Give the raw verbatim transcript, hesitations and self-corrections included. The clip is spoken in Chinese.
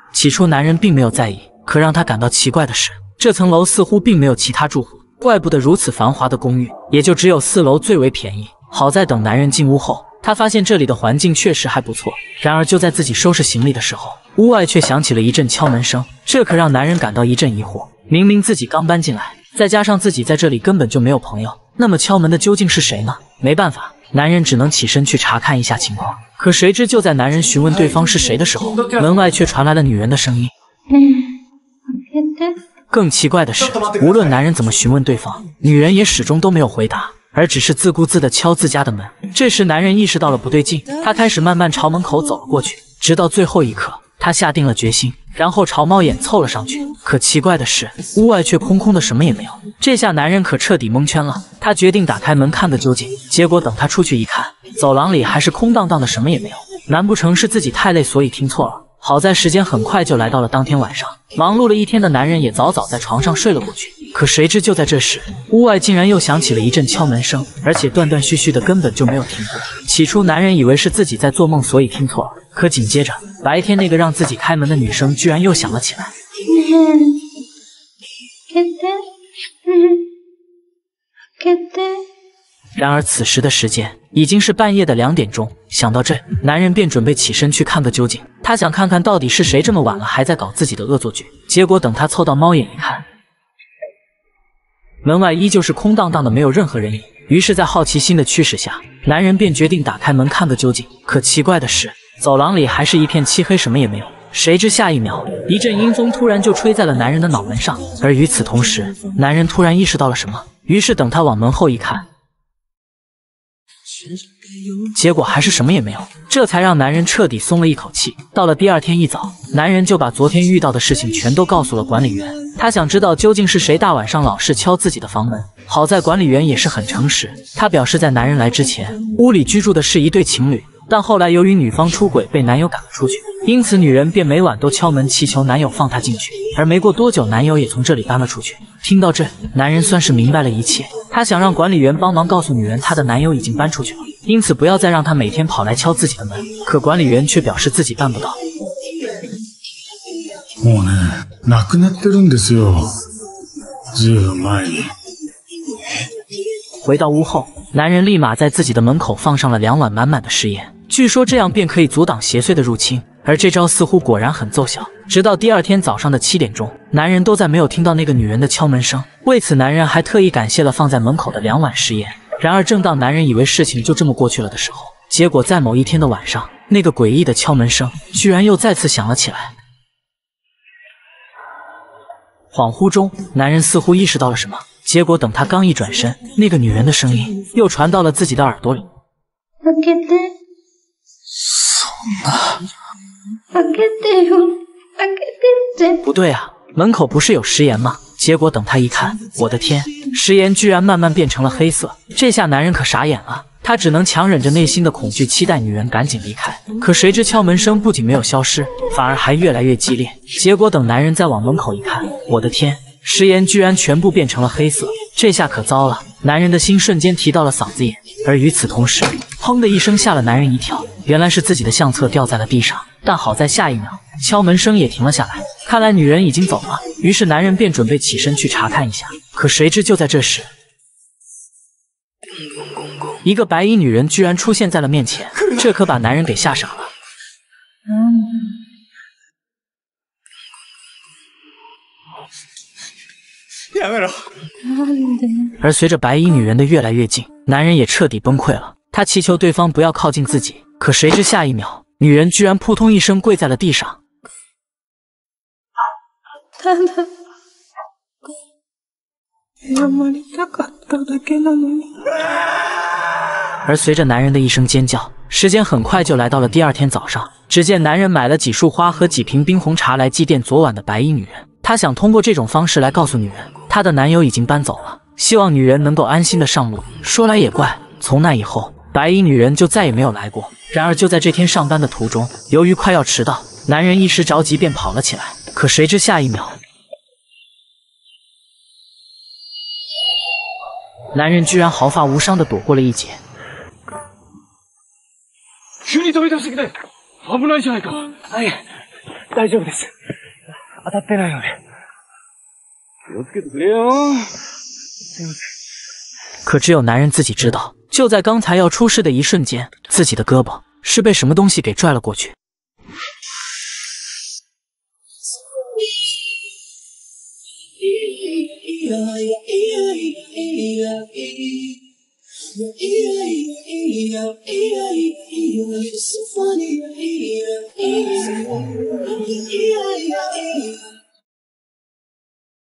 起初男人并没有在意，可让他感到奇怪的是，这层楼似乎并没有其他住户，怪不得如此繁华的公寓，也就只有四楼最为便宜。好在等男人进屋后，他发现这里的环境确实还不错。然而就在自己收拾行李的时候，屋外却响起了一阵敲门声，这可让男人感到一阵疑惑。明明自己刚搬进来，再加上自己在这里根本就没有朋友，那么敲门的究竟是谁呢？没办法，男人只能起身去查看一下情况。可谁知就在男人询问对方是谁的时候，门外却传来了女人的声音。更奇怪的是，无论男人怎么询问对方，女人也始终都没有回答，而只是自顾自地敲自家的门。这时男人意识到了不对劲，他开始慢慢朝门口走了过去，直到最后一刻，他下定了决心，然后朝猫眼凑了上去。可奇怪的是，屋外却空空的，什么也没有。这下男人可彻底蒙圈了，他决定打开门看个究竟。结果等他出去一看，走廊里还是空荡荡的，什么也没有。难不成是自己太累，所以听错了？好在时间很快就来到了当天晚上，忙碌了一天的男人也早早在床上睡了过去。可谁知就在这时，屋外竟然又响起了一阵敲门声，而且断断续续的，根本就没有停过。起初男人以为是自己在做梦，所以听错了。可紧接着，白天那个让自己开门的女声居然又响了起来。然而此时的时间已经是半夜的两点钟，想到这，男人便准备起身去看个究竟。他想看看到底是谁这么晚了还在搞自己的恶作剧。结果等他凑到猫眼一看，门外依旧是空荡荡的，没有任何人影。于是在好奇心的驱使下，男人便决定打开门看个究竟。可奇怪的是，走廊里还是一片漆黑，什么也没有。谁知下一秒，一阵阴风突然就吹在了男人的脑门上，而与此同时，男人突然意识到了什么。于是等他往门后一看，结果还是什么也没有，这才让男人彻底松了一口气。到了第二天一早，男人就把昨天遇到的事情全都告诉了管理员。他想知道究竟是谁大晚上老是敲自己的房门。好在管理员也是很诚实，他表示在男人来之前，屋里居住的是一对情侣，但后来由于女方出轨被男友赶了出去，因此女人便每晚都敲门祈求男友放她进去。而没过多久，男友也从这里搬了出去。听到这，男人算是明白了一切，他想让管理员帮忙告诉女人她的男友已经搬出去了，因此不要再让他每天跑来敲自己的门。可管理员却表示自己办不到。 もうね、亡くなってるんですよ。ずいぶん前に。 回到屋后，男人立马在自己的门口放上了两碗满满的食盐，据说这样便可以阻挡邪祟的入侵。而这招似乎果然很奏效，直到第二天早上的七点钟，男人都在没有听到那个女人的敲门声。为此，男人还特意感谢了放在门口的两碗食盐。然而，正当男人以为事情就这么过去了的时候，结果在某一天的晚上，那个诡异的敲门声居然又再次响了起来。恍惚中，男人似乎意识到了什么，结果等他刚一转身，那个女人的声音又传到了自己的耳朵里。不对啊，门口不是有食盐吗？结果等他一看，我的天，食盐居然慢慢变成了黑色。这下男人可傻眼了，他只能强忍着内心的恐惧，期待女人赶紧离开。可谁知敲门声不仅没有消失，反而还越来越激烈。结果等男人再往门口一看，我的天，食盐居然全部变成了黑色。这下可糟了，男人的心瞬间提到了嗓子眼。而与此同时，砰的一声吓了男人一跳，原来是自己的相册掉在了地上。但好在下一秒，敲门声也停了下来，看来女人已经走了。于是男人便准备起身去查看一下，可谁知就在这时，一个白衣女人居然出现在了面前，这可把男人给吓傻了。而随着白衣女人的越来越近，男人也彻底崩溃了。他祈求对方不要靠近自己，可谁知下一秒，女人居然扑通一声跪在了地上。而随着男人的一声尖叫，时间很快就来到了第二天早上。只见男人买了几束花和几瓶冰红茶来祭奠昨晚的白衣女人。他想通过这种方式来告诉女人，他的男友已经搬走了，希望女人能够安心的上路。说来也怪，从那以后，白衣女人就再也没有来过。然而就在这天上班的途中，由于快要迟到，男人一时着急便跑了起来。可谁知下一秒，男人居然毫发无伤地躲过了一劫。 急に飛び出してきて危ないじゃないか。はい。 大丈夫です。当たってないので。気をつけてくれよ。すいません。 可只有男人自己知道，就在刚才要出事的一瞬间，自己的胳膊是被什么东西给拽了过去。